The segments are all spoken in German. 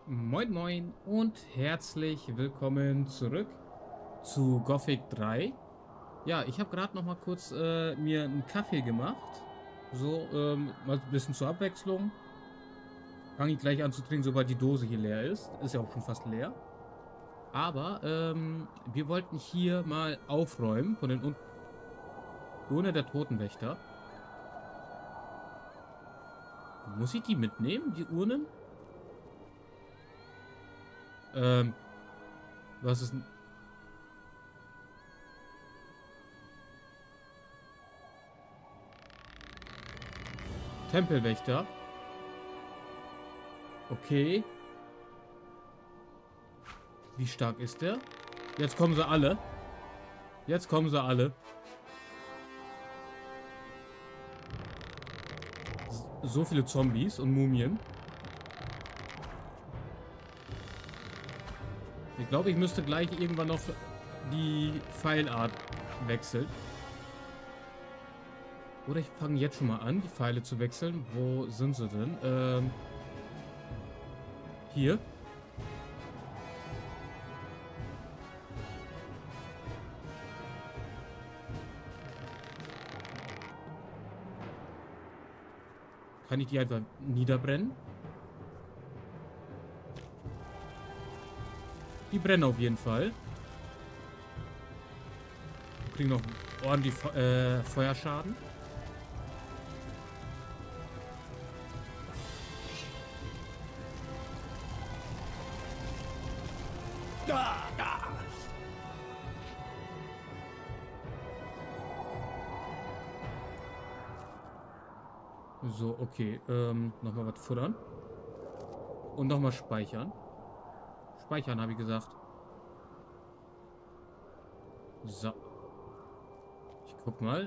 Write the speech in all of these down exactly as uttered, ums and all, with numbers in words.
Moin Moin und herzlich willkommen zurück zu Gothic drei. Ja, ich habe gerade noch mal kurz äh, mir einen Kaffee gemacht. So, ähm, mal ein bisschen zur Abwechslung. Fange ich gleich an zu trinken, sobald die Dose hier leer ist. Ist ja auch schon fast leer. Aber ähm, wir wollten hier mal aufräumen von den Un Urne der Totenwächter. Muss ich die mitnehmen, die Urnen? Ähm, was ist ein Tempelwächter? Okay. Wie stark ist der? Jetzt kommen sie alle. Jetzt kommen sie alle. So viele Zombies und Mumien. Ich glaube, ich müsste gleich irgendwann noch die Pfeilart wechseln. Oder ich fange jetzt schon mal an, die Pfeile zu wechseln. Wo sind sie denn? Ähm, hier. Kann ich die einfach niederbrennen? Die brennen auf jeden Fall. Wir kriegen noch ordentlich äh, Feuerschaden. So, okay. Ähm, nochmal was futtern. Und nochmal speichern. Speichern, habe ich gesagt. So. Ich guck mal.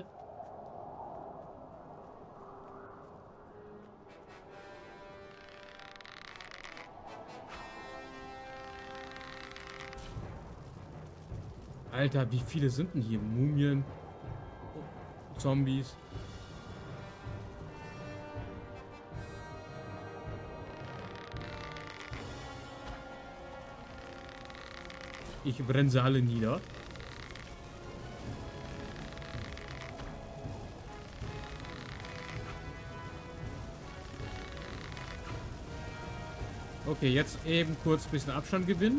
Alter, wie viele sind denn hier? Mumien. Zombies. Ich brenne sie alle nieder. Okay, jetzt eben kurz ein bisschen Abstand gewinnen.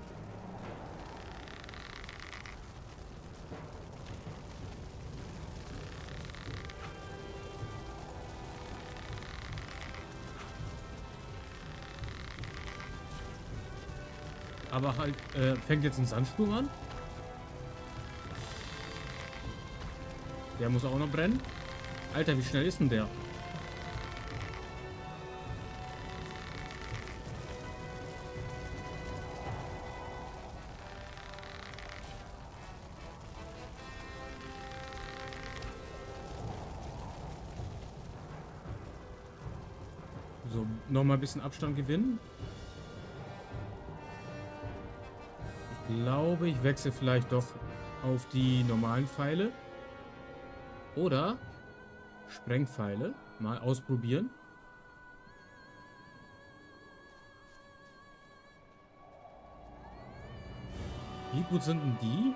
Aber halt, äh, fängt jetzt ein Sandsturm an. Der muss auch noch brennen. Alter, wie schnell ist denn der? So, nochmal ein bisschen Abstand gewinnen. Ich glaube, ich wechsle vielleicht doch auf die normalen Pfeile. Oder Sprengpfeile. Mal ausprobieren. Wie gut sind denn die?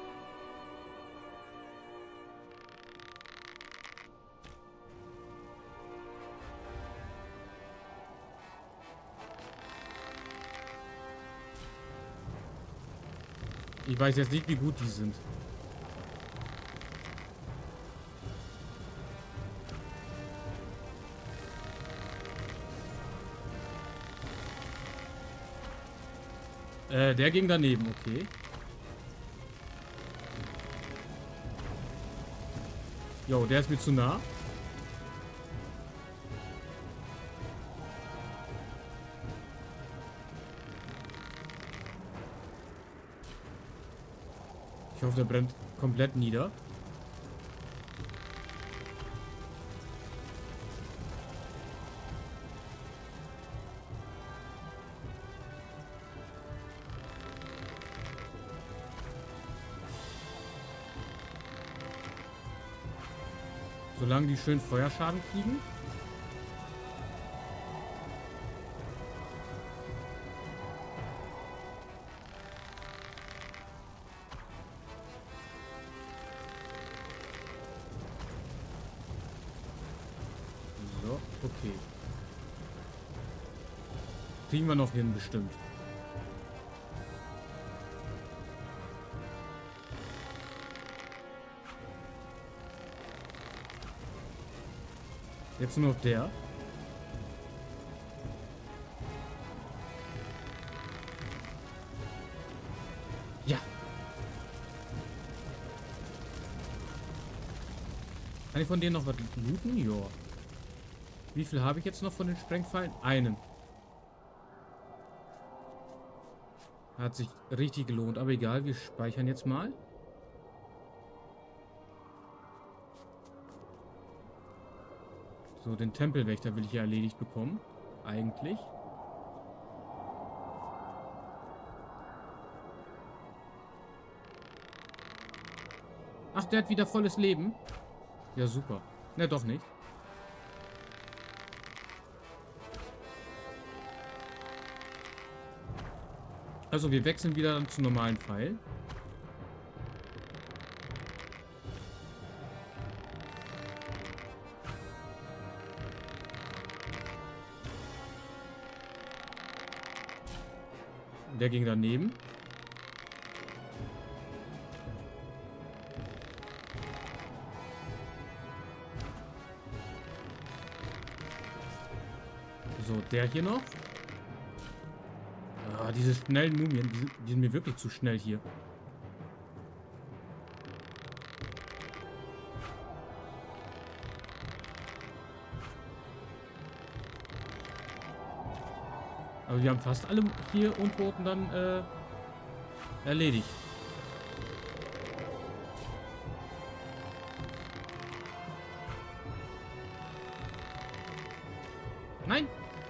Ich weiß jetzt nicht, wie gut die sind. Äh, der ging daneben, okay. Jo, der ist mir zu nah. Ich hoffe, der brennt komplett nieder. Solange die schön Feuerschaden kriegen. Kriegen wir noch hin, bestimmt. Jetzt nur noch der. Ja. Kann ich von denen noch was looten? Ja. Wie viel habe ich jetzt noch von den Sprengpfeilen? Einen. Hat sich richtig gelohnt. Aber egal, wir speichern jetzt mal. So, den Tempelwächter will ich ja erledigt bekommen. Eigentlich. Ach, der hat wieder volles Leben. Ja, super. Ne, doch nicht. Also, wir wechseln wieder dann zu normalen Pfeil. Der ging daneben. So, der hier noch. Ah, diese schnellen Mumien, die, die sind mir wirklich zu schnell hier. Aber wir haben fast alle hier Untoten dann äh, erledigt. Nein!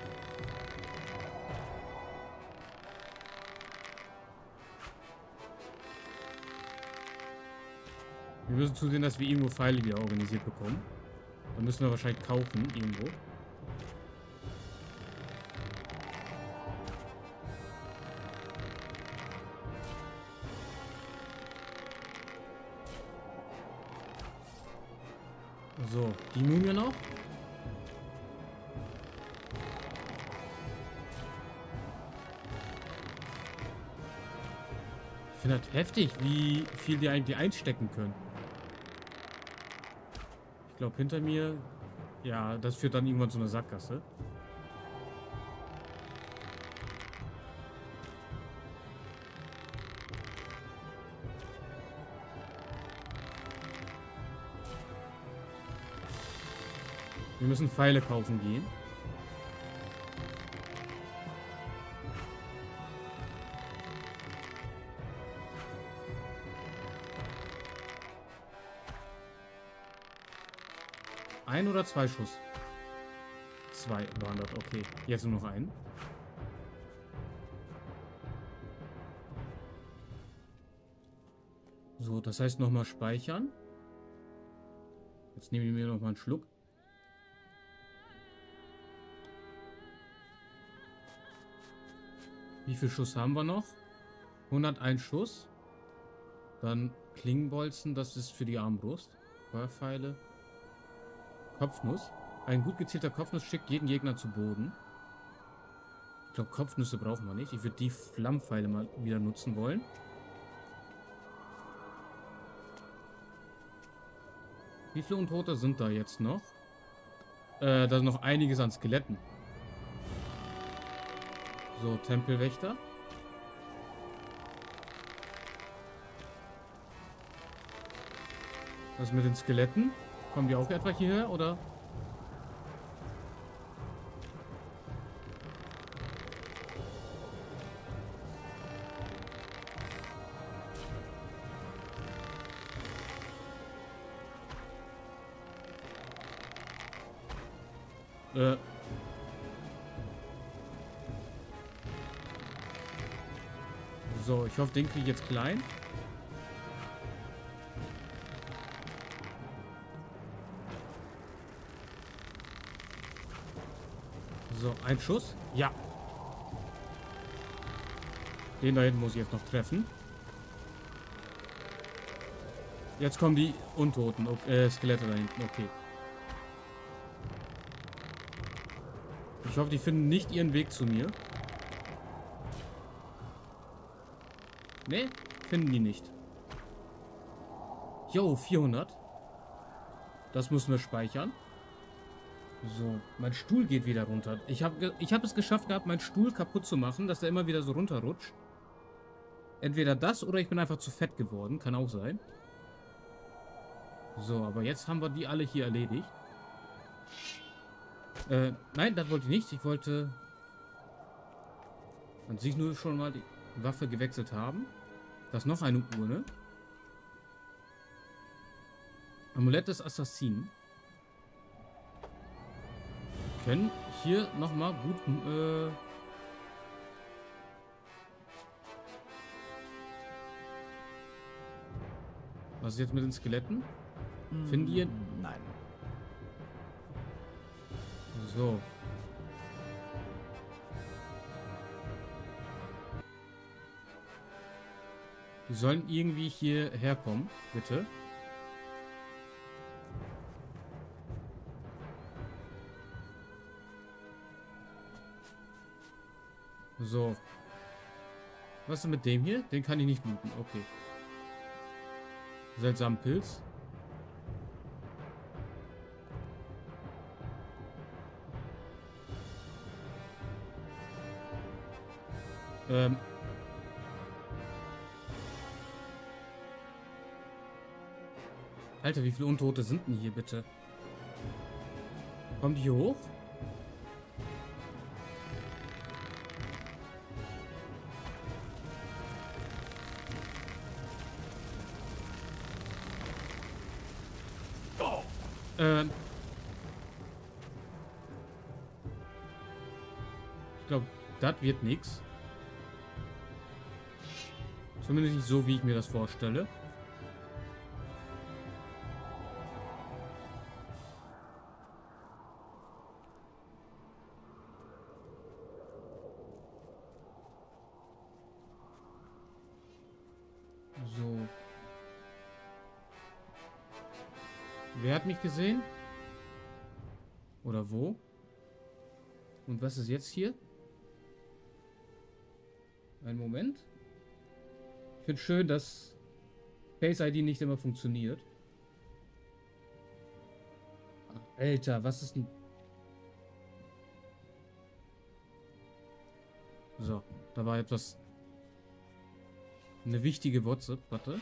Wir müssen zusehen, dass wir irgendwo Pfeile wieder organisiert bekommen. Dann müssen wir wahrscheinlich kaufen, irgendwo. So, die Mumie noch. Ich finde das heftig, wie viel die eigentlich einstecken können. Ich glaube, hinter mir... Ja, das führt dann irgendwann zu einer Sackgasse. Wir müssen Pfeile kaufen gehen. Ein oder zwei Schuss? Zwei waren das, okay. Jetzt nur noch einen. So, das heißt nochmal speichern. Jetzt nehmen wir nochmal einen Schluck. Wie viel Schuss haben wir noch? hunderteins Schuss. Dann Klingenbolzen, das ist für die Armbrust. Feuerpfeile. Kopfnuss. Ein gut gezielter Kopfnuss schickt jeden Gegner zu Boden. Ich glaube, Kopfnüsse brauchen wir nicht. Ich würde die Flammpfeile mal wieder nutzen wollen. Wie viele Untote sind da jetzt noch? Äh, da ist noch einiges an Skeletten. So, Tempelwächter. Was mit den Skeletten? Kommen die auch etwa hierher, oder? Äh... So, ich hoffe, den kriege ich jetzt klein. So, ein Schuss. Ja. Den da hinten muss ich jetzt noch treffen. Jetzt kommen die Untoten. Äh, Skelette da hinten. Okay. Ich hoffe, die finden nicht ihren Weg zu mir. Ne, finden die nicht. Jo, vierhundert. Das müssen wir speichern. So, mein Stuhl geht wieder runter. Ich habe ich hab es geschafft gehabt, meinen Stuhl kaputt zu machen, dass der immer wieder so runterrutscht. Entweder das oder ich bin einfach zu fett geworden. Kann auch sein. So, aber jetzt haben wir die alle hier erledigt. Äh, nein, das wollte ich nicht. Ich wollte an sich nur schon mal die Waffe gewechselt haben. Da ist noch eine Urne. Amulett des Assassinen. Wir können hier nochmal gut... Äh, was ist jetzt mit den Skeletten? Finden die... Nein. So. Die sollen irgendwie hierher kommen, bitte. So. Was ist mit dem hier? Den kann ich nicht looten. Okay. Seltsamen Pilz. Ähm. Alter, wie viele Untote sind denn hier bitte? Kommen die hier hoch? Ähm. Ich glaube, das wird nichts. Zumindest nicht so, wie ich mir das vorstelle. So. Wer hat mich gesehen? Oder wo? Und was ist jetzt hier? Einen Moment. Ich finde schön, dass Face I D nicht immer funktioniert. Alter, was ist denn... So, da war etwas... Eine wichtige WhatsApp. Warte.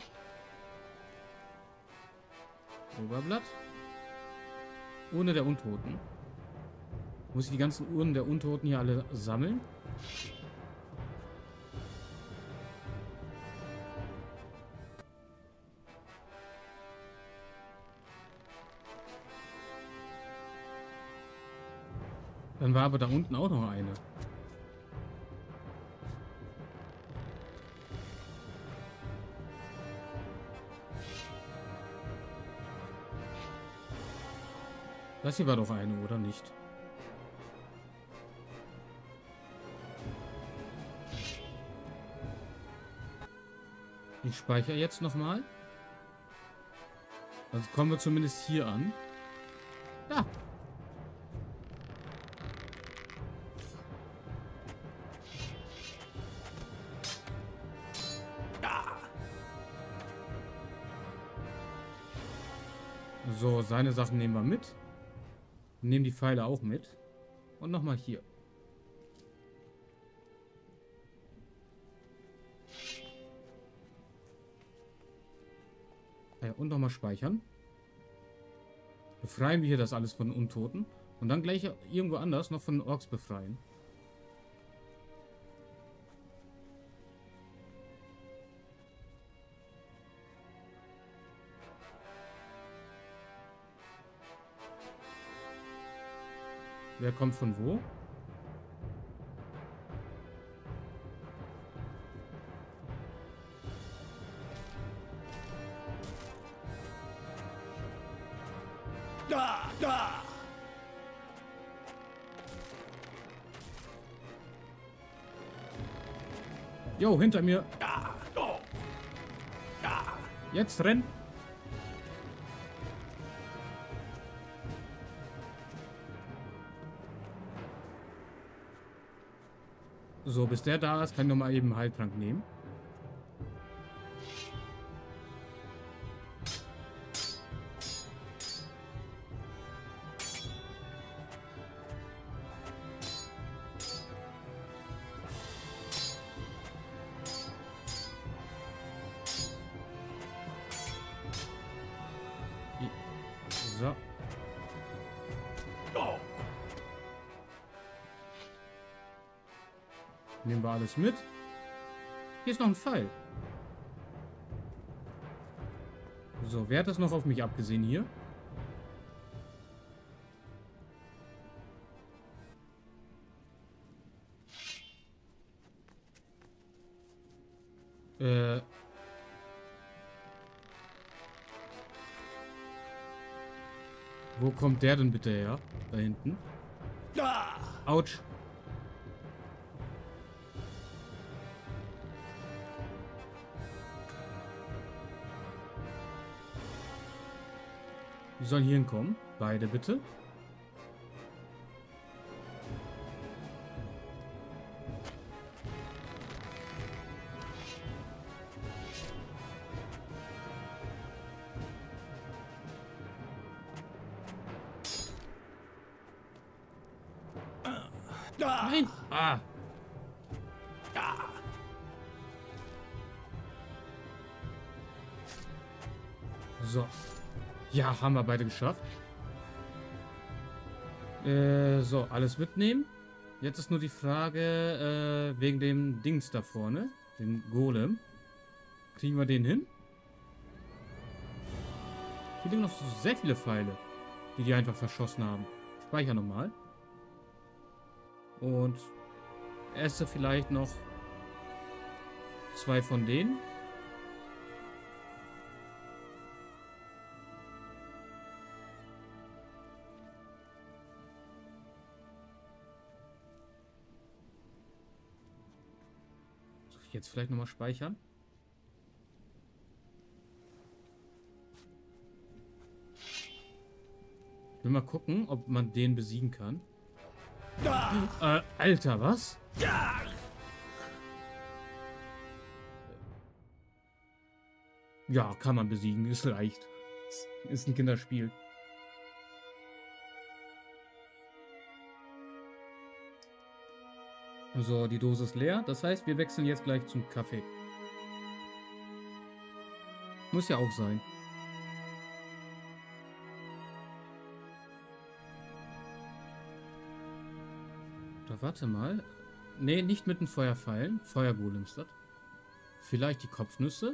Oberblatt. Urne der Untoten. Muss ich die ganzen Urnen der Untoten hier alle sammeln? Dann war aber da unten auch noch eine. Das hier war doch eine, oder nicht? Ich speichere jetzt nochmal. Also kommen wir zumindest hier an. Da! So, seine Sachen nehmen wir mit. Nehmen die Pfeile auch mit. Und nochmal hier. Ja, und nochmal speichern. Befreien wir hier das alles von Untoten. Und dann gleich irgendwo anders noch von Orks befreien. Wer kommt von wo? Da, da. Jo, hinter mir. Da, oh. Da. Jetzt renn. So, bis der da ist, kann ich noch mal eben einen Heiltrank nehmen. So. Nehmen wir alles mit. Hier ist noch ein Pfeil. So, wer hat das noch auf mich abgesehen hier? Äh. Wo kommt der denn bitte her? Da hinten. Autsch. Die sollen hier hinkommen. Beide bitte. Nein! Ah! So. Ja, haben wir beide geschafft. Äh, so, alles mitnehmen. Jetzt ist nur die Frage, äh, wegen dem Dings da vorne. Dem Golem. Kriegen wir den hin? Hier liegen noch so sehr viele Pfeile, die die einfach verschossen haben. Speicher nochmal. Und esse vielleicht noch zwei von denen. Soll ich jetzt vielleicht nochmal speichern? Ich will mal gucken, ob man den besiegen kann. Äh, Alter, was? Ja, kann man besiegen. Ist leicht. Ist ein Kinderspiel. So, die Dose ist leer. Das heißt, wir wechseln jetzt gleich zum Kaffee. Muss ja auch sein. Da warte mal. Nee, nicht mit den Feuerpfeilen. Feuergolems das. Vielleicht die Kopfnüsse.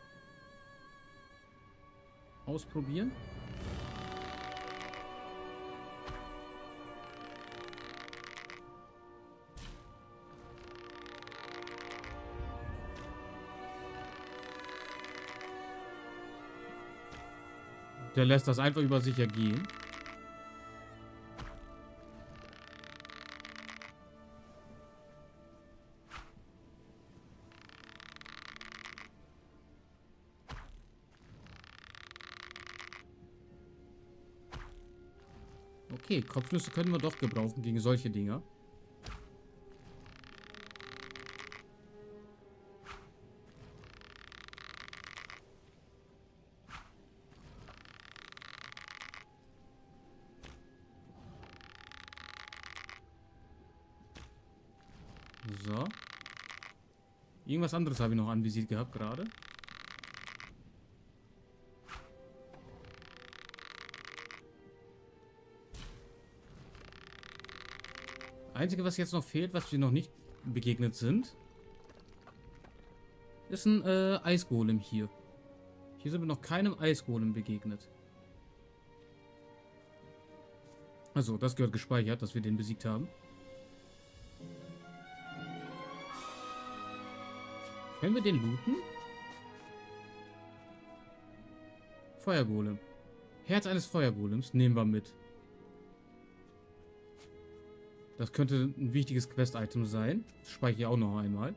Ausprobieren. Der lässt das einfach über sich ergehen. Okay, Kopfnüsse können wir doch gebrauchen gegen solche Dinger. So. Irgendwas anderes habe ich noch anvisiert gehabt gerade. Einzige, was jetzt noch fehlt, was wir noch nicht begegnet sind, ist ein äh, Eisgolem hier. Hier sind wir noch keinem Eisgolem begegnet. Also, das gehört gespeichert, dass wir den besiegt haben. Können wir den looten? Feuergolem. Herz eines Feuergolems nehmen wir mit. Das könnte ein wichtiges Quest-Item sein. Das speichere ich auch noch einmal.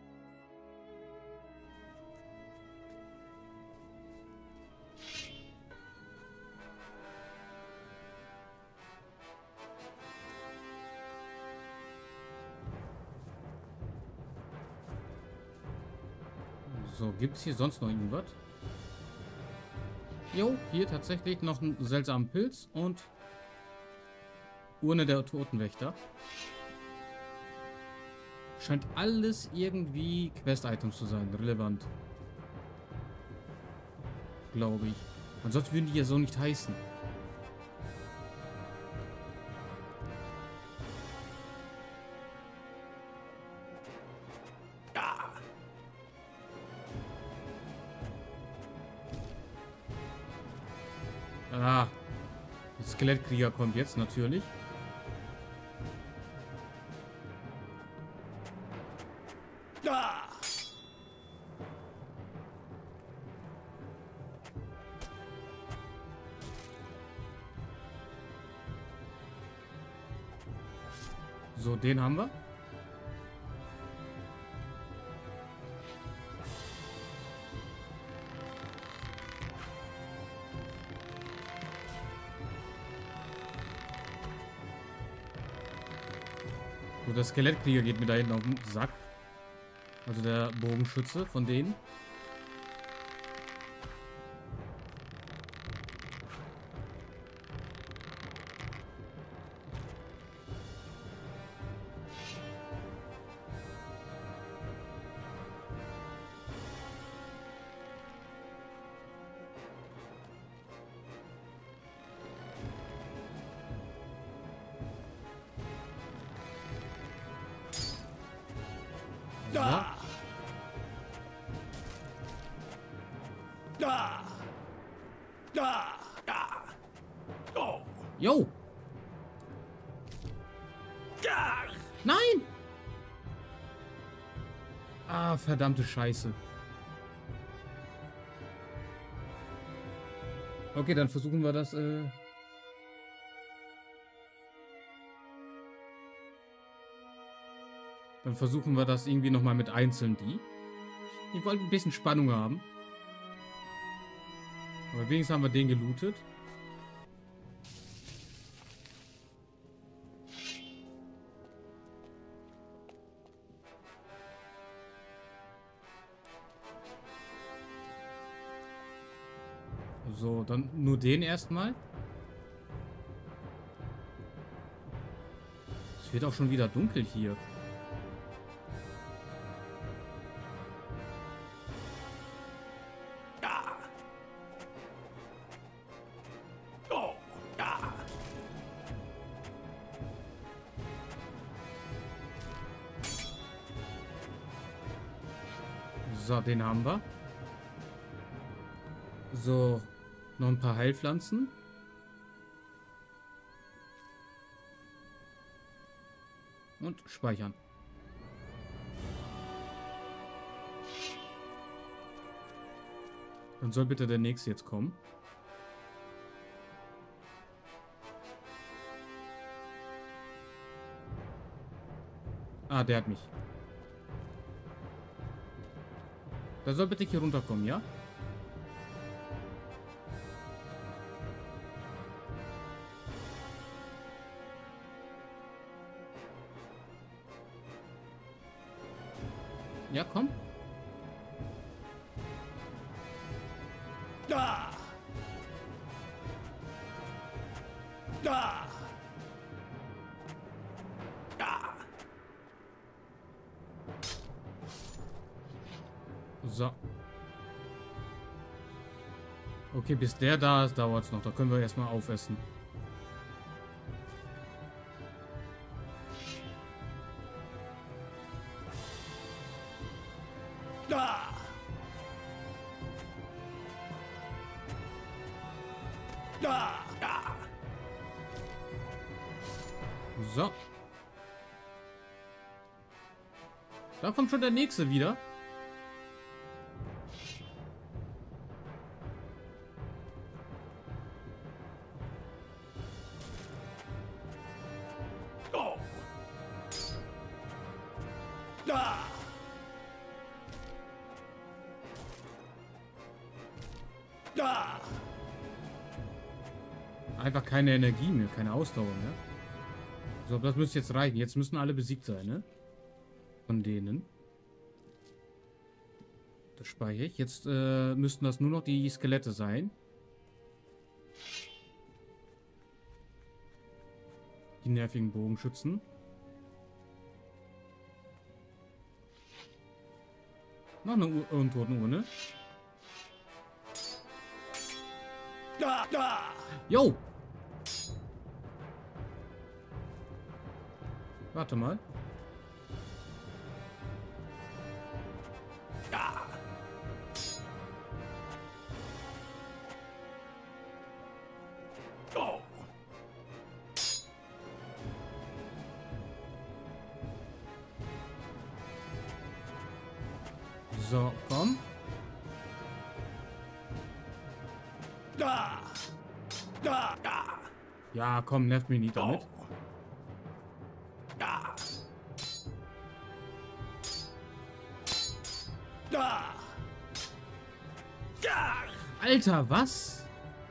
So, gibt es hier sonst noch irgendwas? Jo, hier tatsächlich noch einen seltsamen Pilz und Urne der Totenwächter. Scheint alles irgendwie Quest-Items zu sein, relevant. Glaube ich. Ansonsten würden die ja so nicht heißen. Ah. Der Skelettkrieger kommt jetzt natürlich. Da! So, den haben wir. So, der Skelettkrieger geht mir da hinten auf den Sack. Also der Bogenschütze von denen. Da! Da! Da! Da! Oh! Jo! Da! Nein! Ah, verdammte Scheiße. Okay, dann versuchen wir das, äh... Dann versuchen wir das irgendwie nochmal mit einzeln die. Ich wollte ein bisschen Spannung haben. Aber wenigstens haben wir den gelootet. So, dann nur den erstmal. Es wird auch schon wieder dunkel hier. Da! Oh! Da! So, den haben wir. So, noch ein paar Heilpflanzen. Und speichern. Dann soll bitte der nächste jetzt kommen. Ah, der hat mich. Der soll bitte hier runterkommen, ja? Ja, komm. Da! Da! Da! So. Okay, bis der da ist, dauert es noch. Da können wir erstmal aufessen. Da! Da! Da! So. Da kommt schon der nächste wieder. Oh! Da! Da! Einfach keine Energie mehr, keine Ausdauer mehr. So, das müsste jetzt reichen. Jetzt müssen alle besiegt sein, ne? Von denen. Das speichere ich. Jetzt äh, müssten das nur noch die Skelette sein. Die nervigen Bogenschützen. Noch eine Ur Untotenurne. Da! Da! Jo! Warte mal. Da! So, komm. Da. Da. Da. Ja, komm, nervt mich nicht damit. Da. Da. Ja. Alter, was?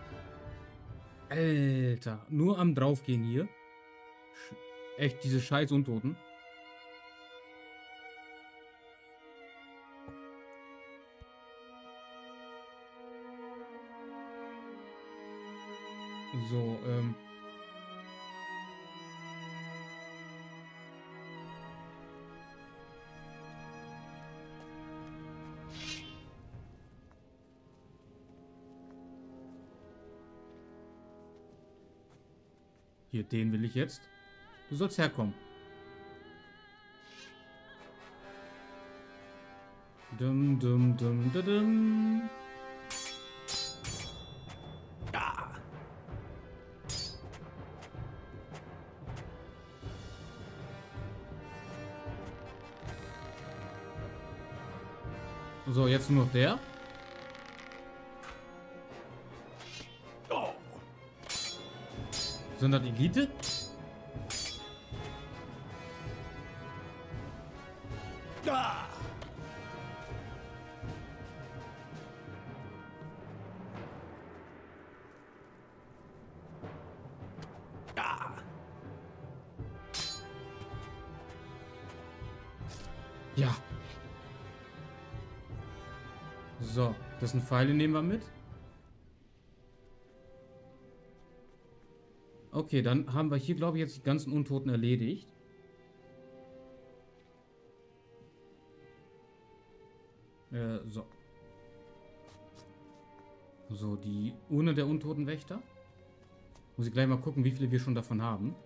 Alter, nur am draufgehen hier. Sch Echt, diese scheiß Untoten. So, ähm. Hier, den will ich jetzt. Du sollst herkommen. Dum, dum, dum, dum, dum. Da. So, jetzt nur noch der. Oh. Sind das Elite? Da. Da. Ja. So, das sind Pfeile, nehmen wir mit. Okay, dann haben wir hier, glaube ich, jetzt die ganzen Untoten erledigt. Äh, so. So, die Urne der Untotenwächter. Muss ich gleich mal gucken, wie viele wir schon davon haben.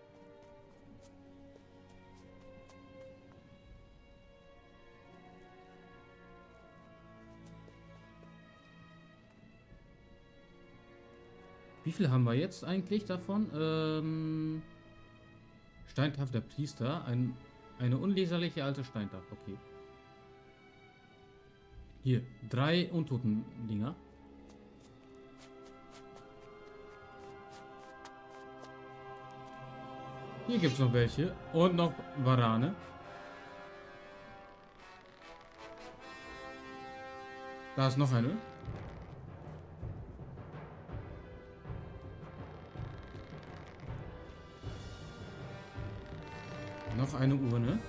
Wie viele haben wir jetzt eigentlich davon? Ähm, Steintafel der Priester. Ein, eine unleserliche alte Steintafel. Okay. Hier, drei Untoten-Dinger. Hier gibt es noch welche. Und noch Varane. Da ist noch eine. Noch eine Urne.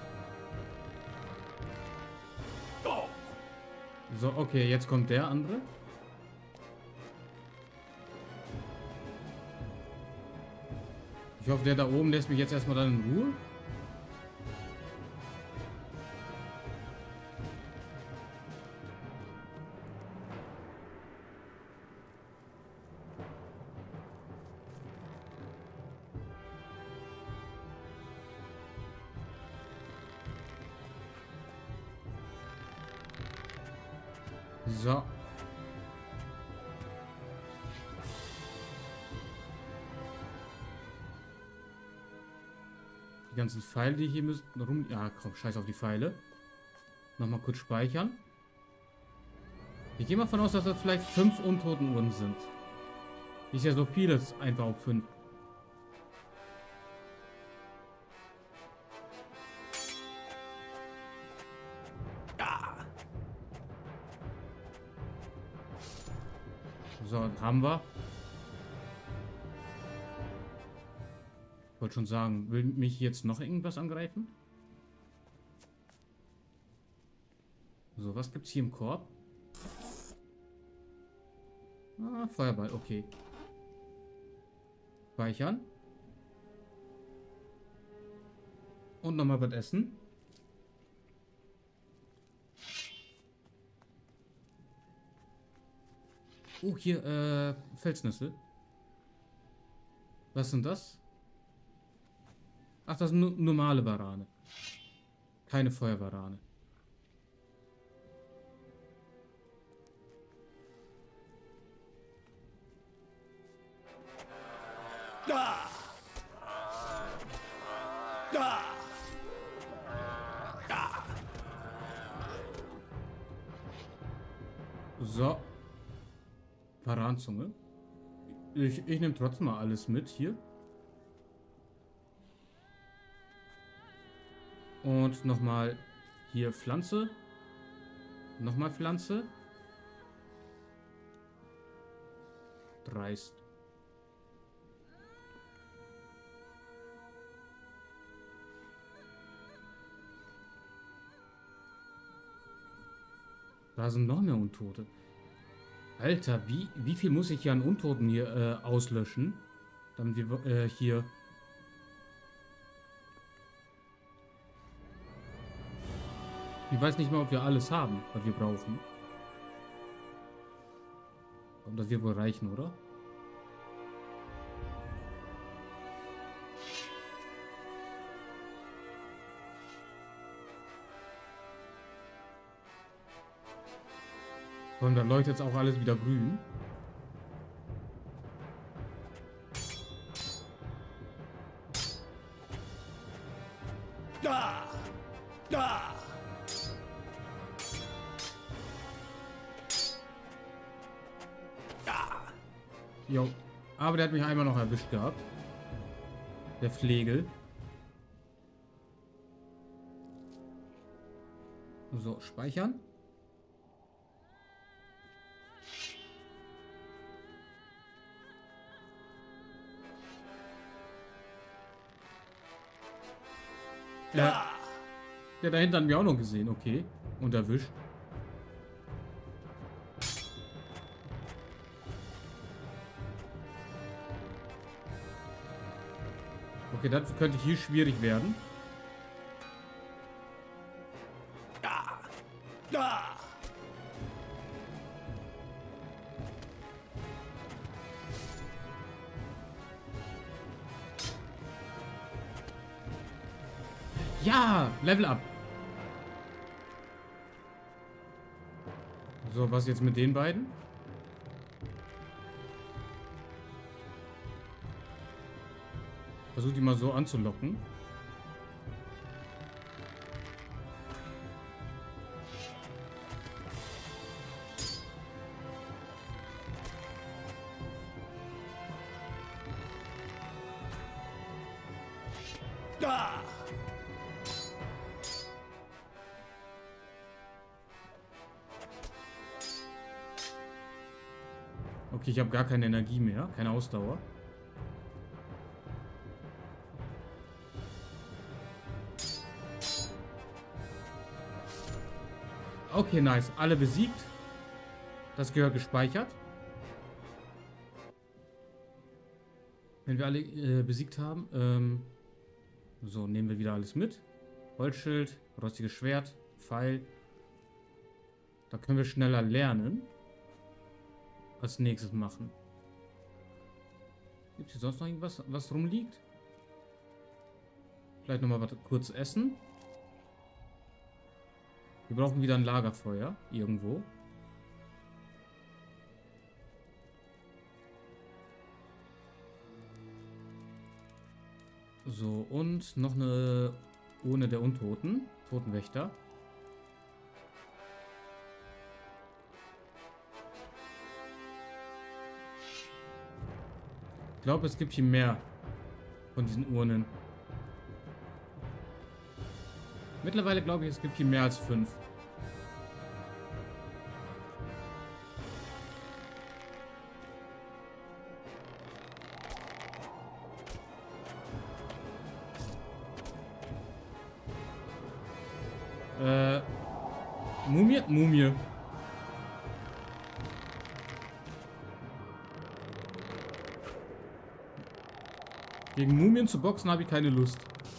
Oh. So, okay, jetzt kommt der andere. Ich hoffe, der da oben lässt mich jetzt erstmal dann in Ruhe. So. Die ganzen Pfeile, die hier müssen rum... Ja, komm, scheiß auf die Pfeile. Nochmal kurz speichern. Ich gehe mal von aus, dass das vielleicht fünf Untotenuhren sind. Ist ja so vieles einfach auf fünf. So, haben wir. Ich wollte schon sagen, will mich jetzt noch irgendwas angreifen? So, was gibt's hier im Korb? Ah, Feuerball, okay. Speichern. Und nochmal was essen. Oh, hier, äh, Felsnüsse. Was sind das? Ach, das sind nur normale Varane. Keine Feuervarane. Da. Da. Da. So. Paranzunge. Ich, ich nehme trotzdem mal alles mit hier. Und nochmal hier Pflanze. Nochmal Pflanze. Dreist. Da sind noch mehr Untote. Alter, wie, wie viel muss ich hier an Untoten hier äh, auslöschen? Damit wir äh, hier... Ich weiß nicht mal, ob wir alles haben, was wir brauchen. Und das wird wohl reichen, oder? Und dann leuchtet jetzt auch alles wieder grün. Da! Da! Da! Jo. Aber der hat mich einmal noch erwischt gehabt. Der Flegel. So, speichern. Ja. Der dahinter hat mich auch noch gesehen, okay. Und erwischt. Okay, das könnte hier schwierig werden. Da! Da! Ja, Level up. So, was jetzt mit den beiden? Versuch die mal so anzulocken. Da! Okay, ich habe gar keine Energie mehr, keine Ausdauer. Okay, nice. Alle besiegt. Das gehört gespeichert. Wenn wir alle äh, besiegt haben. Ähm, so, nehmen wir wieder alles mit. Holzschild, rostiges Schwert, Pfeil. Da können wir schneller lernen. Als nächstes machen. Gibt es hier sonst noch irgendwas, was rumliegt? Vielleicht nochmal was kurz essen. Wir brauchen wieder ein Lagerfeuer. Irgendwo. So, und noch eine Urne der Untoten. Totenwächter. Ich glaube, es gibt hier mehr von diesen Urnen. Mittlerweile glaube ich, es gibt hier mehr als fünf. Äh, Mumie? Mumie. Gegen Mumien zu boxen habe ich keine Lust.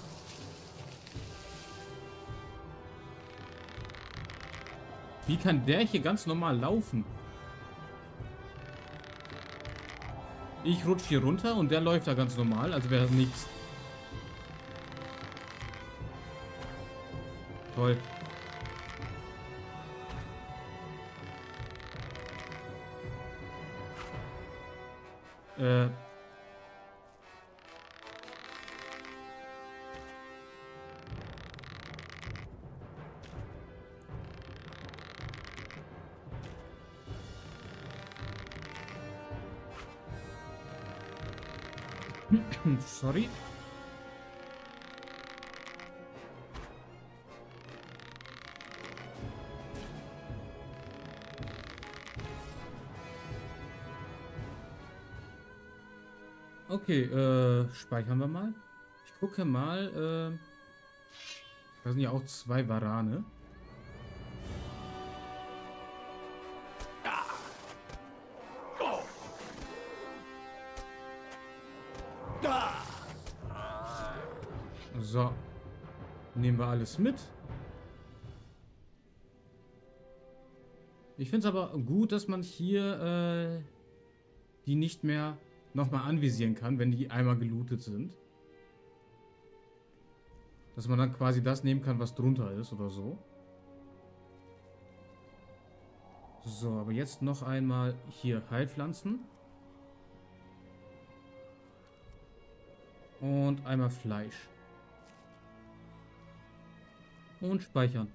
Wie kann der hier ganz normal laufen? Ich rutsche hier runter und der läuft da ganz normal, also wäre das nichts. Toll. Äh... Sorry. Okay, äh, speichern wir mal. Ich gucke mal, äh, da sind ja auch zwei Warane. So. Nehmen wir alles mit. Ich finde es aber gut, dass man hier äh, die nicht mehr nochmal anvisieren kann, wenn die einmal gelootet sind. Dass man dann quasi das nehmen kann, was drunter ist oder so. So, aber jetzt noch einmal hier Heilpflanzen. Und einmal Fleisch. Und speichern.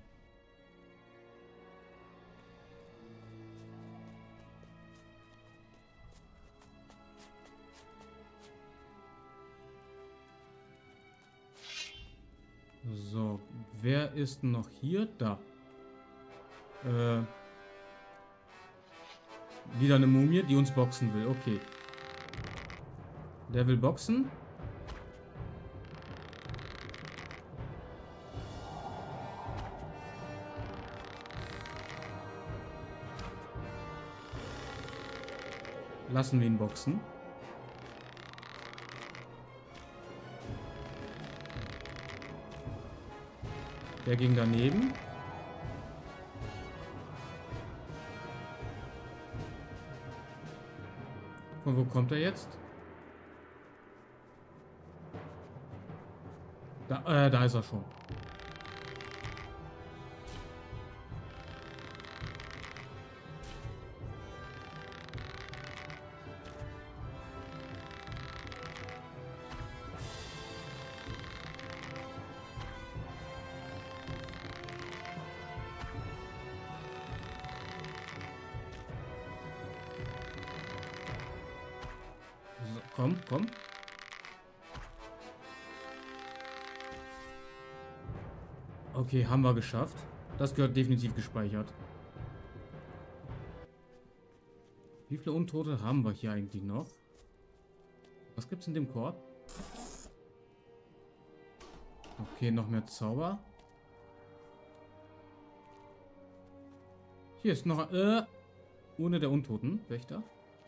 So, wer ist noch hier? Da. Äh, wieder eine Mumie, die uns boxen will. Okay. Der will boxen. Lassen wir ihn boxen. Der ging daneben. Von wo kommt er jetzt? Da, äh, da ist er schon. So, komm, komm. Okay, haben wir geschafft. Das gehört definitiv gespeichert. Wie viele Untote haben wir hier eigentlich noch? Was gibt's in dem Korb? Okay, noch mehr Zauber. Hier ist noch äh, Urne der Untoten, Wächter.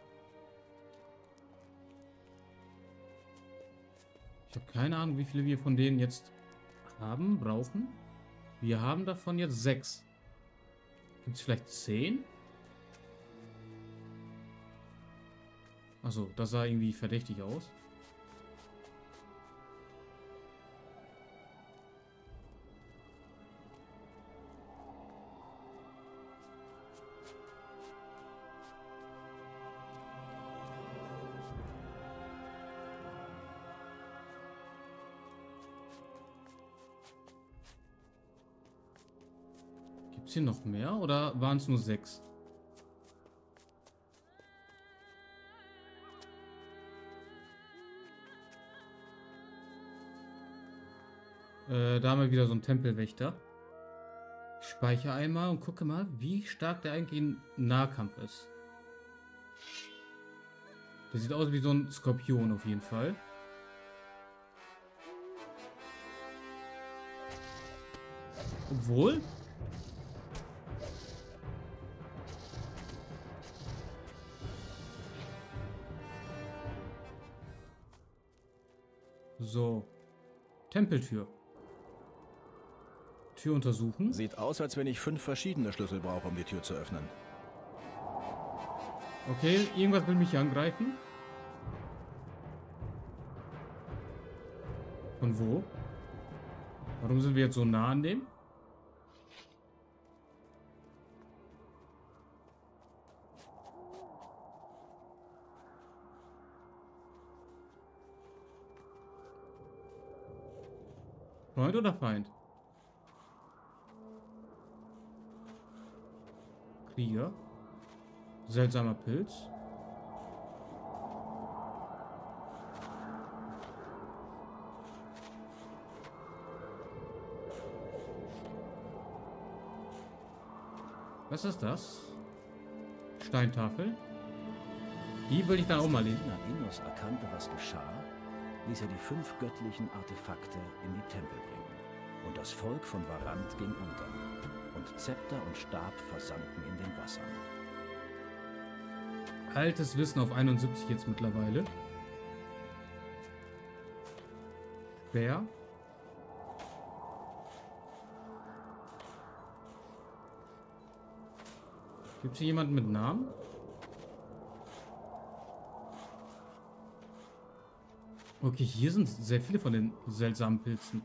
Ich habe keine Ahnung, wie viele wir von denen jetzt haben, brauchen. Wir haben davon jetzt sechs. Gibt es vielleicht zehn? Achso, das sah irgendwie verdächtig aus. Gibt es hier noch mehr oder waren es nur sechs? Äh, da haben wir wieder so einen Tempelwächter. Ich speichere einmal und gucke mal, wie stark der eigentlich in Nahkampf ist. Der sieht aus wie so ein Skorpion auf jeden Fall. Obwohl... So. Tempeltür. Tür untersuchen. Sieht aus, als wenn ich fünf verschiedene Schlüssel brauche, um die Tür zu öffnen. Okay, irgendwas will mich hier angreifen. Von wo? Warum sind wir jetzt so nah an dem? Freund oder Feind? Krieger. Seltsamer Pilz. Was ist das? Steintafel. Die will ich dann auch mal lesen. Als Innos erkannte, was geschah, ließ er die fünf göttlichen Artefakte in die Tempel bringen. Und das Volk von Varant ging unter. Und Zepter und Stab versanken in den Wassern. Altes Wissen auf einundsiebzig jetzt mittlerweile. Wer? Gibt es hier jemanden mit Namen? Okay, hier sind sehr viele von den seltsamen Pilzen.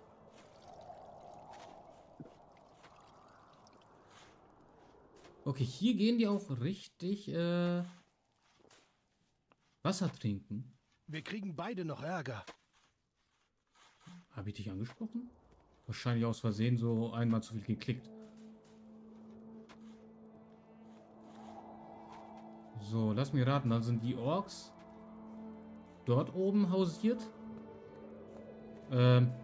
Okay, hier gehen die auch richtig äh, Wasser trinken. Wir kriegen beide noch Ärger. Habe ich dich angesprochen? Wahrscheinlich aus Versehen so einmal zu viel geklickt. So, lass mich raten, dann sind die Orks dort oben hausiert. Ähm.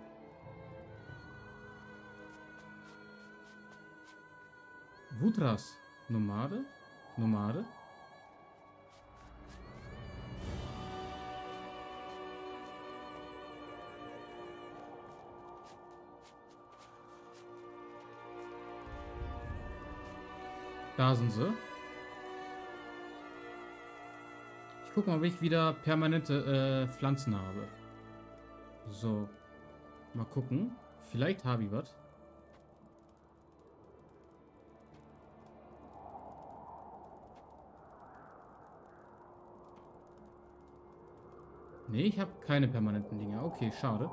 Wutras. Nomade? Nomade? Da sind sie. Ich gucke mal, ob ich wieder permanente äh, Pflanzen habe. So. Mal gucken. Vielleicht habe ich was. Nee, ich habe keine permanenten Dinge. Okay, schade.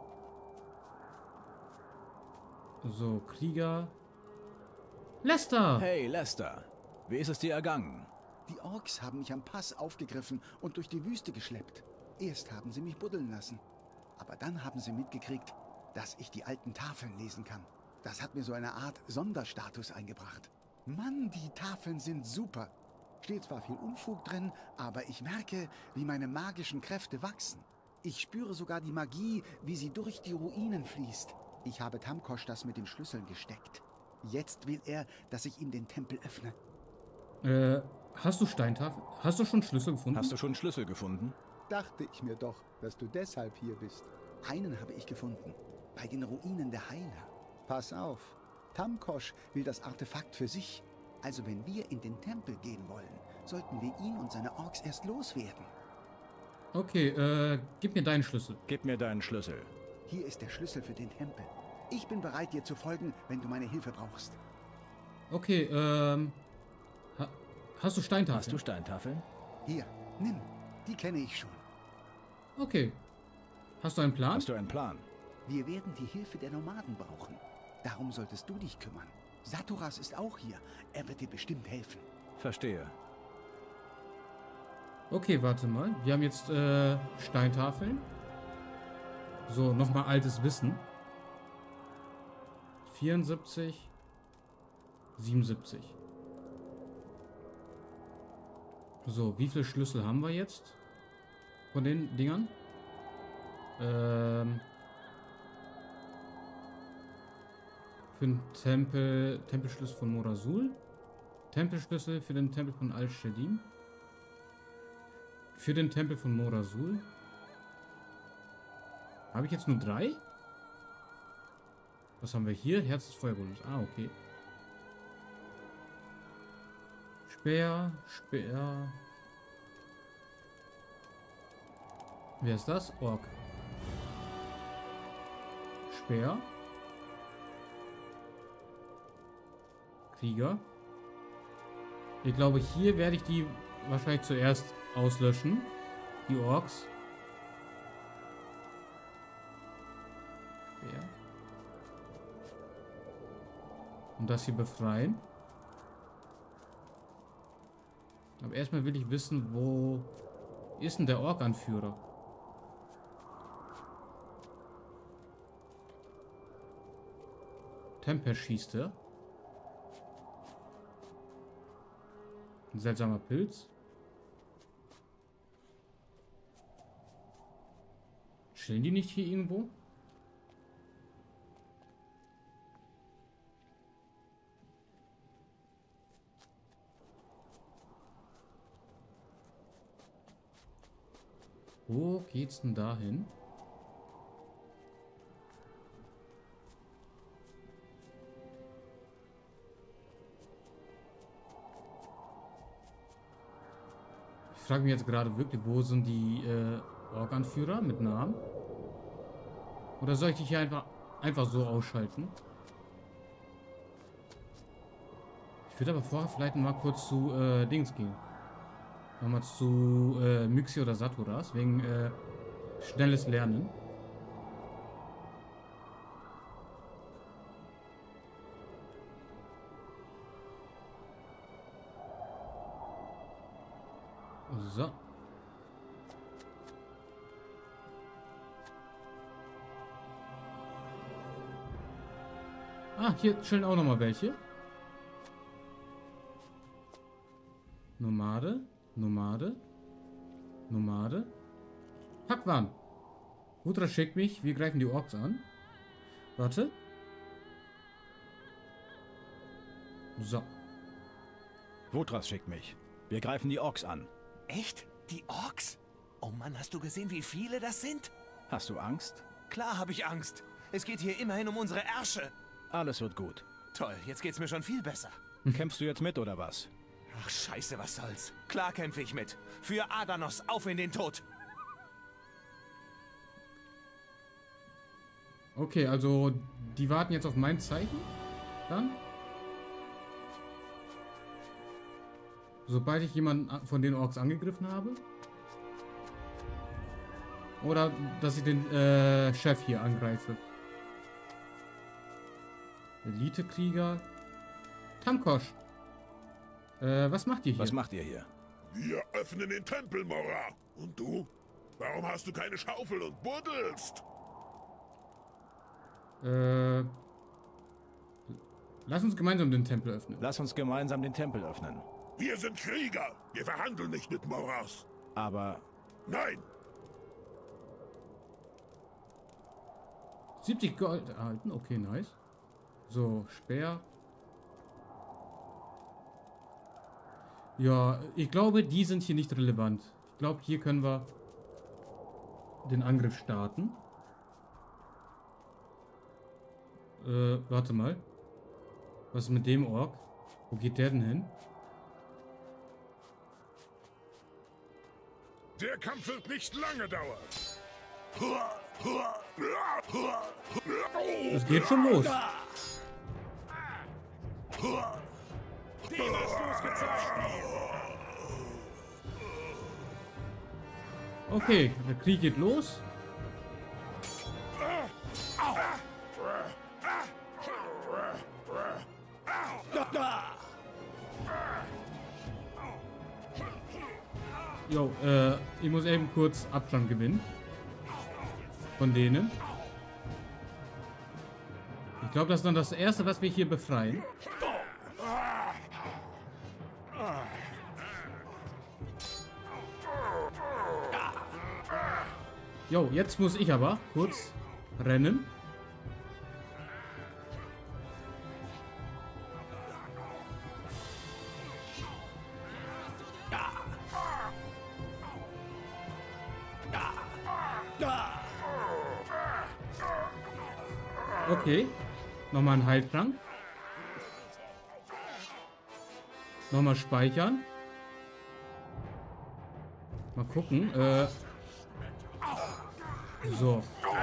So, Krieger. Lester! Hey, Lester. Wie ist es dir ergangen? Die Orks haben mich am Pass aufgegriffen und durch die Wüste geschleppt. Erst haben sie mich buddeln lassen. Aber dann haben sie mitgekriegt, dass ich die alten Tafeln lesen kann. Das hat mir so eine Art Sonderstatus eingebracht. Mann, die Tafeln sind super. Steht zwar viel Unfug drin, aber ich merke, wie meine magischen Kräfte wachsen. Ich spüre sogar die Magie, wie sie durch die Ruinen fließt. Ich habe Tamkosch das mit den Schlüsseln gesteckt. Jetzt will er, dass ich ihm den Tempel öffne. Äh, hast du Steintafel? Hast du schon Schlüssel gefunden? Hast du schon Schlüssel gefunden? Dachte ich mir doch, dass du deshalb hier bist. Einen habe ich gefunden. Bei den Ruinen der Heiler. Pass auf. Tamkosch will das Artefakt für sich. Also wenn wir in den Tempel gehen wollen, sollten wir ihn und seine Orks erst loswerden. Okay, äh, gib mir deinen Schlüssel. Gib mir deinen Schlüssel. Hier ist der Schlüssel für den Tempel. Ich bin bereit, dir zu folgen, wenn du meine Hilfe brauchst. Okay, ähm... Ha hast du Steintafeln? Hast du Steintafeln? Hier, nimm. Die kenne ich schon. Okay. Hast du einen Plan? Hast du einen Plan? Wir werden die Hilfe der Nomaden brauchen. Darum solltest du dich kümmern. Saturas ist auch hier. Er wird dir bestimmt helfen. Verstehe. Okay, warte mal. Wir haben jetzt äh, Steintafeln. So, nochmal altes Wissen. vierundsiebzig. siebenundsiebzig. So, wie viele Schlüssel haben wir jetzt? Von den Dingern? Ähm... Für den Tempel, Tempelschlüssel von Morasul. Tempelschlüssel für den Tempel von Al-Shedim. Für den Tempel von Morasul. Habe ich jetzt nur drei? Was haben wir hier? Herz des Feuerbundes. Ah, okay. Speer, Speer. Wer ist das? Ork. Speer. Krieger. Ich glaube, hier werde ich die wahrscheinlich zuerst auslöschen. Die Orks. Ja. Und das hier befreien. Aber erstmal will ich wissen, wo ist denn der Ork-Anführer? Temper schießt er. Ein seltsamer Pilz. Chillen die nicht hier irgendwo? Wo geht's denn dahin? Ich frage mich jetzt gerade wirklich, wo sind die äh, Ork-Anführer mit Namen? Oder soll ich dich hier einfach, einfach so ausschalten? Ich würde aber vorher vielleicht mal kurz zu äh, Dings gehen. Nochmal zu äh, Myxi oder Saturas, wegen äh, schnelles Lernen. So. Ah, hier chillen auch nochmal welche. Nomade, Nomade, Nomade. Hackwan. Wutra schickt mich, wir greifen die Orks an. Warte. So. Wutras schickt mich. Wir greifen die Orks an. Echt? Die Orks? Oh Mann, hast du gesehen, wie viele das sind? Hast du Angst? Klar habe ich Angst. Es geht hier immerhin um unsere Ärsche. Alles wird gut. Toll, jetzt geht's mir schon viel besser. Kämpfst du jetzt mit oder was? Ach scheiße, was soll's. Klar kämpfe ich mit. Für Adanos, auf in den Tod. Okay, also die warten jetzt auf mein Zeichen. Dann. Sobald ich jemanden von den Orks angegriffen habe. Oder dass ich den äh, Chef hier angreife. Elite-Krieger. Tamkosch. Äh, was macht ihr hier? Was macht ihr hier? Wir öffnen den Tempel, Mora. Und du? Warum hast du keine Schaufel und buddelst? Äh, lass uns gemeinsam den Tempel öffnen. Lass uns gemeinsam den Tempel öffnen. Wir sind Krieger. Wir verhandeln nicht mit Moras. Aber Nein. siebzig Gold erhalten. Okay, nice. So, Speer. Ja, ich glaube, die sind hier nicht relevant. Ich glaube, hier können wir den Angriff starten. Äh, warte mal. Was ist mit dem Ork? Wo geht der denn hin? Der Kampf wird nicht lange dauern. Es geht schon los. Dem hast du's gezeigt. Okay, der Krieg geht los. Jo, äh, ich muss eben kurz Abstand gewinnen. Von denen. Ich glaube, das ist dann das erste, was wir hier befreien. Jo, jetzt muss ich aber kurz rennen. Okay. Nochmal ein Heiltrank. Nochmal speichern. Mal gucken. Äh so.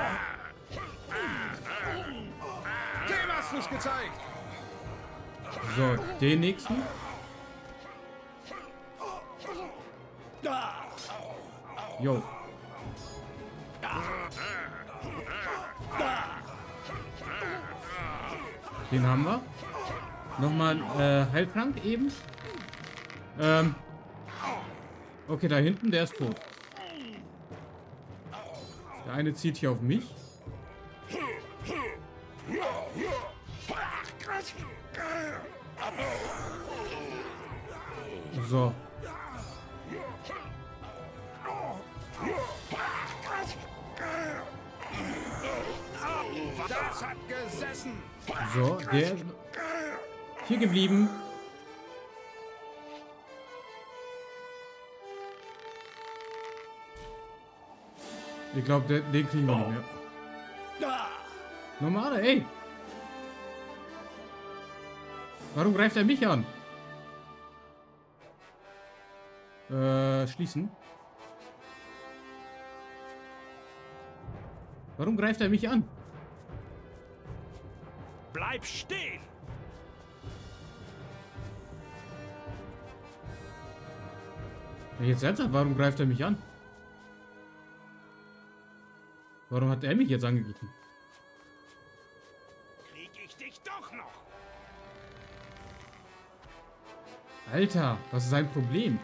Dem hast du's gezeigt. So, den nächsten. Jo. Den haben wir. Nochmal äh, Heiltrank eben. Ähm. Okay, da hinten, der ist tot. Der eine zieht hier auf mich. So. Das hat gesessen. So, der ist hier geblieben. Ich glaube, den, den kriegen wir nicht mehr. Normale, ey! Warum greift er mich an? Äh, schließen. Warum greift er mich an? Bleib stehen! Jetzt ernsthaft, warum greift er mich an? Warum hat er mich jetzt angegriffen? Krieg ich dich doch noch! Alter, was ist sein Problem?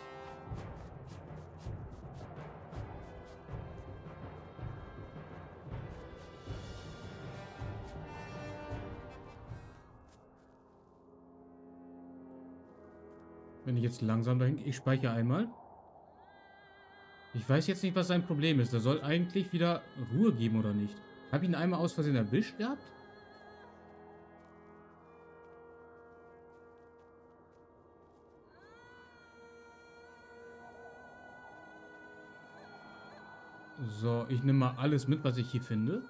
Wenn ich jetzt langsam dahin... Ich speichere einmal. Ich weiß jetzt nicht, was sein Problem ist. Er soll eigentlich wieder Ruhe geben, oder nicht? Hab ihn einmal aus Versehen erwischt gehabt? So, ich nehme mal alles mit, was ich hier finde.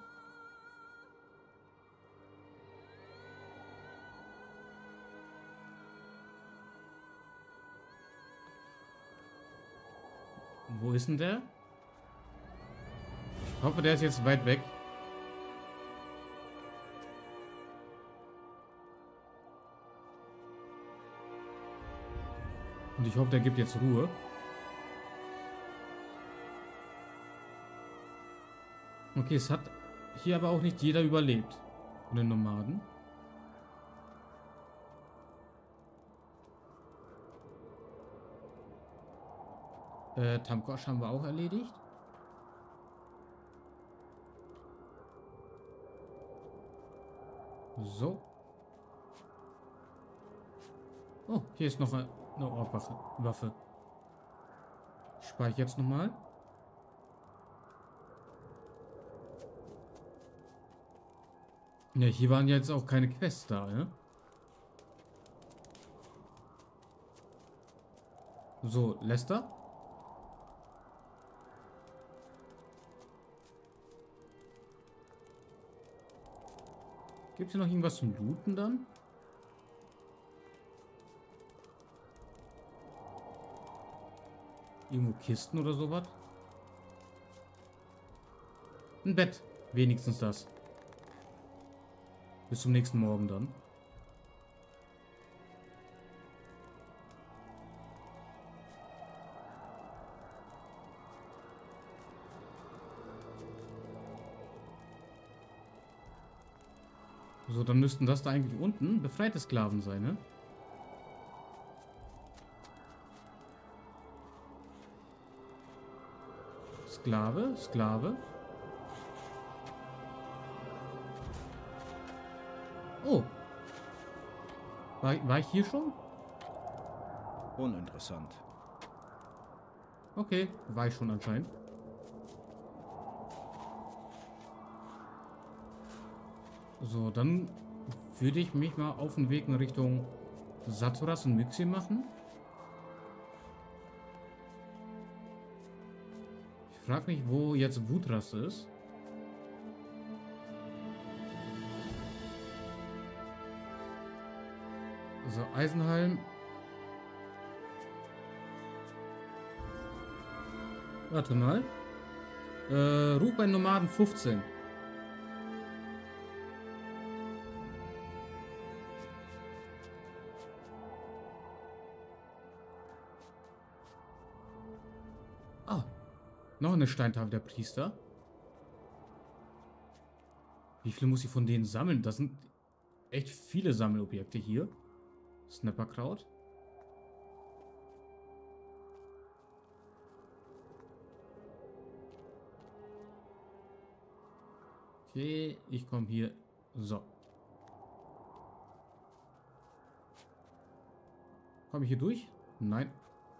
Wo ist denn der? Ich hoffe, der ist jetzt weit weg. Und ich hoffe, der gibt jetzt Ruhe. Okay, es hat hier aber auch nicht jeder überlebt. Von den Nomaden. Äh, Tamkosch haben wir auch erledigt. So. Oh, hier ist noch eine Orkwaffe. Waffe. Ich speichere jetzt nochmal. Ja, hier waren jetzt auch keine Quests da, ne? So, Lester. Gibt es hier noch irgendwas zum Looten dann? Irgendwo Kisten oder sowas? Ein Bett. Wenigstens das. Bis zum nächsten Morgen dann. So, dann müssten das da eigentlich unten befreite Sklaven sein, ne? Sklave, Sklave. Oh. War, war ich hier schon? Uninteressant. Okay, war ich schon anscheinend. So, dann würde ich mich mal auf den Weg in Richtung Saturas und Myxi machen. Ich frage mich, wo jetzt Wutras ist. So, Eisenhalm. Warte mal. Äh, Ruf bei Nomaden fünfzehn. Ah, noch eine Steintafel der Priester. Wie viele muss ich von denen sammeln? Das sind echt viele Sammelobjekte hier. Snapperkraut. Okay, ich komme hier. So. Komme ich hier durch? Nein.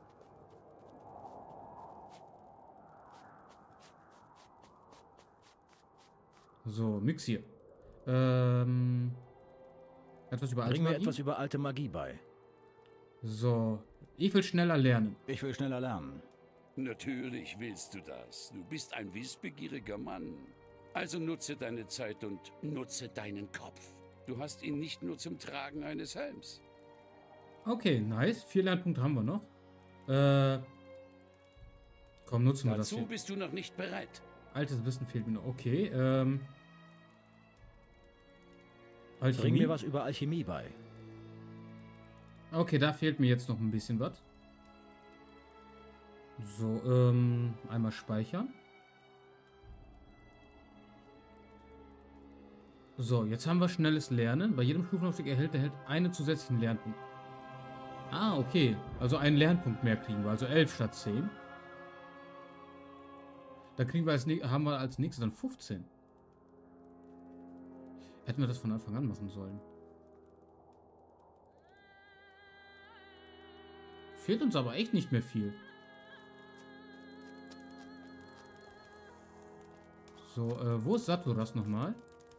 So, Mix hier. Ähm, etwas über alte Bring mir Magie? etwas über alte Magie bei. So, ich will schneller lernen. Ich will schneller lernen. Natürlich willst du das. Du bist ein wissbegieriger Mann. Also nutze deine Zeit und nutze deinen Kopf. Du hast ihn nicht nur zum Tragen eines Helms. Okay, nice. Vier Lernpunkte haben wir noch. Äh, komm, nutzen wir das Dazu hier. bist du noch nicht bereit. Altes Wissen fehlt mir noch. Okay, ähm... Bring Alchemie. mir was über Alchemie bei. Okay, da fehlt mir jetzt noch ein bisschen was. So, ähm, einmal speichern. So, jetzt haben wir schnelles Lernen. Bei jedem Stufenaufstieg erhält der Held einen zusätzlichen Lernpunkt. Ah, okay. Also einen Lernpunkt mehr kriegen wir. Also elf statt zehn. Da kriegen wir als, haben wir als nächstes dann fünfzehn. Hätten wir das von Anfang an machen sollen. Fehlt uns aber echt nicht mehr viel. So, äh, wo ist Saturas nochmal?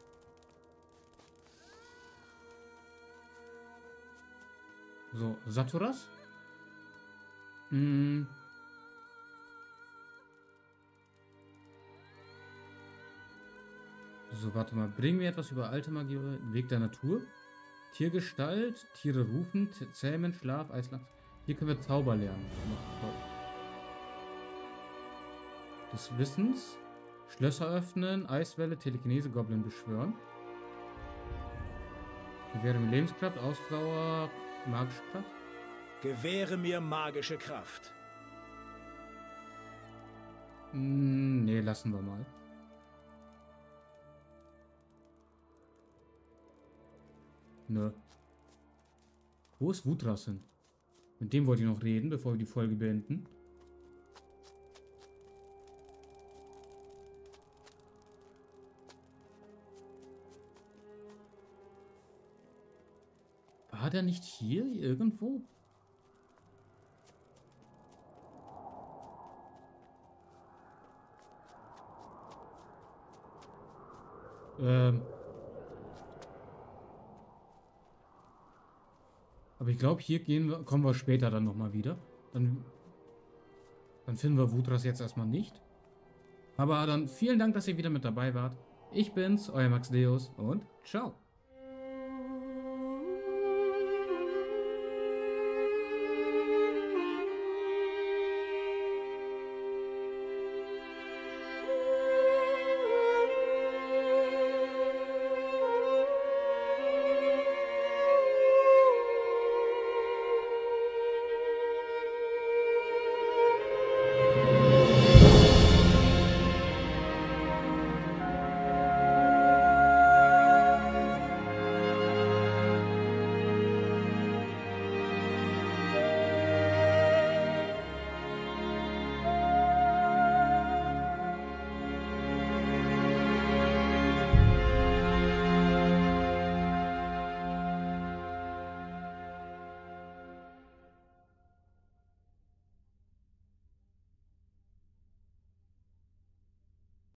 So, Saturas? Hm. So, warte mal. Bring mir etwas über alte Magie, Weg der Natur. Tiergestalt, Tiere rufen, Zähmen, Schlaf, Eislachs. Hier können wir Zauber lernen. Des Wissens. Schlösser öffnen, Eiswelle, Telekinese, Goblin beschwören. Gewähre mir Lebenskraft, Ausdauer, magische Kraft. Gewähre mir magische Kraft. Hm, nee, lassen wir mal. Nö. Wo ist Wutras hin? Mit dem wollte ich noch reden, bevor wir die Folge beenden. War der nicht hier irgendwo? Ähm. Aber ich glaube, hier gehen wir, kommen wir später dann nochmal wieder. Dann, dann finden wir Wutras jetzt erstmal nicht. Aber dann vielen Dank, dass ihr wieder mit dabei wart. Ich bin's, euer Max Deus und ciao.